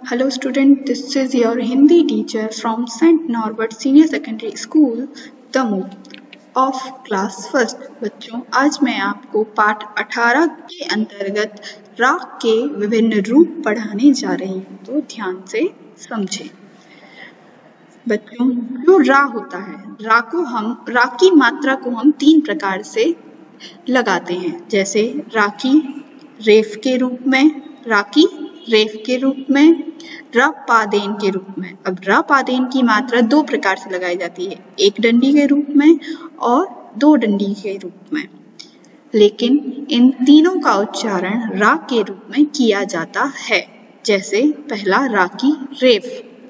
Hello student, this is your Hindi teacher from St. Norbert Senior Secondary School, Damoh of class first. बच्चों, आज मैं आपको पाठ 18 के अंतर्गत राग के विभिन्न रूप पढ़ाने जा रही हूँ, तो ध्यान से समझें। बच्चों, जो रा होता है, रा की मात्रा को हम 3 प्रकार से लगाते हैं, जैसे राकी रेफ के रूप में, राकी रेफ के रूप में, र पादेन के रूप में। अब र पादेन की मात्रा 2 प्रकार से लगाई जाती है, 1 डंडी के रूप में और 2 डंडी के रूप में, लेकिन इन तीनों का उच्चारण रा के रूप में किया जाता है। जैसे पहला राकी रेफ,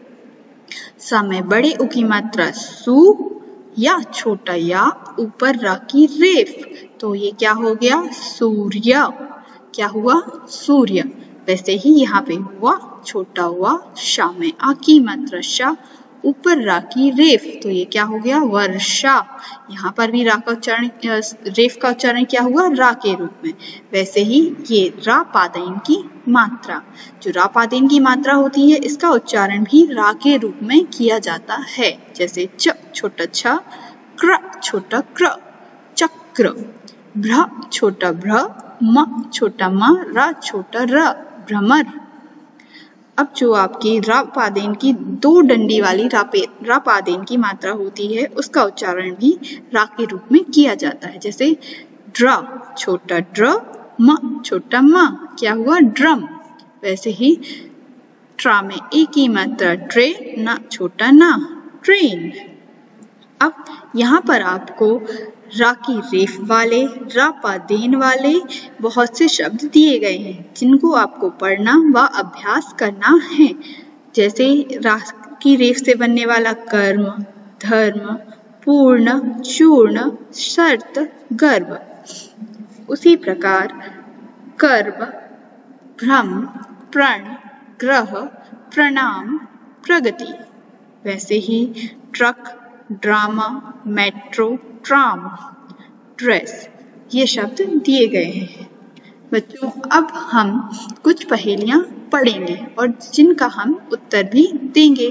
सा में बड़े उ की मात्रा सु या छोटा या ऊपर राकी रेफ, तो ये क्या हो गया? सूर्य। क्या हुआ? सूर्य। वैसे ही यहाँ पे हुआ छोटा हुआ शा में आ की मात्रा शा ऊपर रा की रेफ, तो ये क्या हो गया? वर्षा। यहाँ पर भी रा का उच्चारण रेफ का उच्चारण क्या हुआ? रा के रूप में। वैसे ही ये रा पादेन की मात्रा, जो रा पादेन की मात्रा होती है, इसका उच्चारण भी रा के रूप में किया जाता है। जैसे च छोटा छ, क्र छोटा क्र, चक्र, भ्र छोटा भ्र, म छोटा म, र छोटा र, भ्रमर। अब जो आपकी रा पादेन की 2 डंडी वाली रा पादेन की मात्रा होती है, उसका उच्चारण भी रा के रूप में किया जाता है। जैसे ड्र छोटा ड्र, म छोटा म, क्या हुआ? ड्रम। वैसे ही ट्रा में ए की मात्रा ट्रे, ना छोटा ना, ट्रेन। अब यहाँ पर आपको रा की रेफ वाले, रा पादेन वाले बहुत से शब्द दिए गए हैं, जिनको आपको पढ़ना व अभ्यास करना है। जैसे रा की रेफ से बनने वाला कर्म, धर्म, पूर्ण, चूर्ण, शर्त, गर्भ। उसी प्रकार कर्म, भ्रम, प्रण, ग्रह, प्रणाम, प्रगति। वैसे ही truck, drama, metro, tram, dress, ये शब्द दिए गए हैं। बच्चों, अब हम कुछ पहेलियां पढ़ेंगे और जिनका हम उत्तर भी देंगे।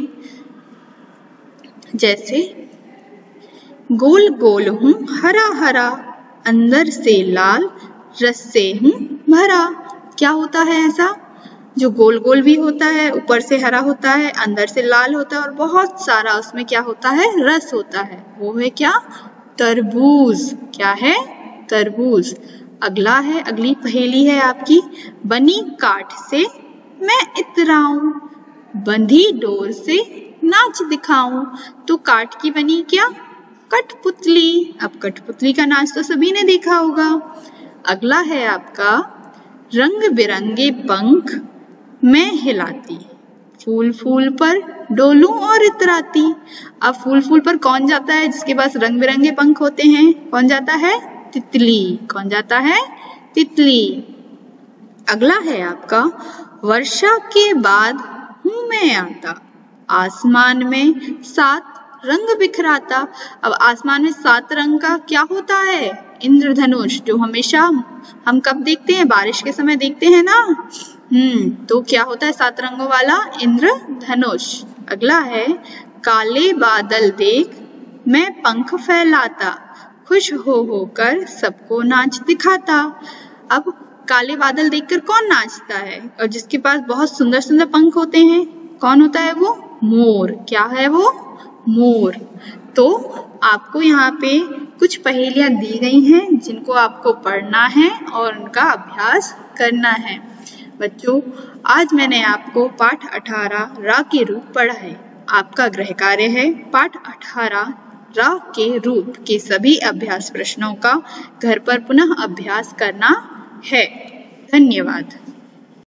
जैसे गोल गोल हूँ हरा हरा, अंदर से लाल, रस से हूँ भरा। क्या होता है ऐसा? जो गोल गोल भी होता है, ऊपर से हरा होता है, अंदर से लाल होता है और बहुत सारा उसमें क्या होता है? रस होता है। वो है क्या? तरबूज। क्या है? तरबूज। अगली पहेली है आपकी, बनी काठ से मैं इतराऊं, बंधी डोर से नाच दिखाऊं। तो काठ की बनी क्या? कठपुतली। अब कठपुतली का नाच तो सभी ने देखा होगा। अगला है आपका, रंग बिरंगे पंख मैं हिलाती, फूल फूल पर डोलूं और इतराती। अब फूल फूल पर कौन जाता है? जिसके पास रंग बिरंगे पंख होते हैं, कौन जाता है? तितली। कौन जाता है? तितली। अगला है आपका, वर्षा के बाद हूं मैं आता, आसमान में 7 रंग बिखराता। अब आसमान में 7 रंग का क्या होता है? इंद्रधनुष, जो हमेशा हम कब देखते हैं? बारिश के समय देखते हैं ना। तो क्या होता है 7 रंगों वाला? इंद्रधनुष। अगला है, काले बादल देख मैं पंख फैलाता, खुश होकर सबको नाच दिखाता। अब काले बादल देखकर कौन नाचता है? और जिसके पास बहुत सुंदर सुंदर पंख होते हैं, कौन होता है वो? मोर। क्या है वो? मोर। तो आपको यहाँ पे कुछ पहेलियां दी गई हैं, जिनको आपको पढ़ना है और उनका अभ्यास करना है। बच्चों, आज मैंने आपको पाठ 18 रा के रूप पढ़ा है। आपका गृह कार्य है पाठ 18 रा के रूप के सभी अभ्यास प्रश्नों का घर पर पुनः अभ्यास करना है। धन्यवाद।